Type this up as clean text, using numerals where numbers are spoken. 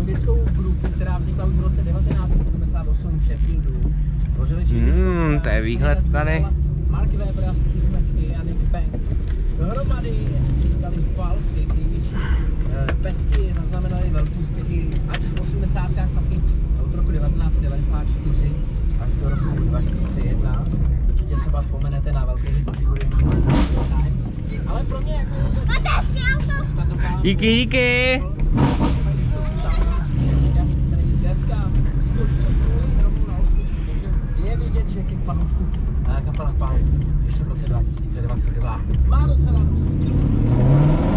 anglickou grupu, která vznikla už v roce 1978 v Sheffieldu. To je výhled tady. Mark Webber, Steve McKay a Nick Banks. Dohromady si říkali Valky, největší pecky, zaznamenaly velký úspěchy, ať už v 80. tak i od roku 1994 až do roku 2001. Určitě třeba vzpomenete na velké hity. Ale pro mě jako Díky! Je vidět, že těch fanoušků kapela Pál ještě v roce 2022 má docela dost.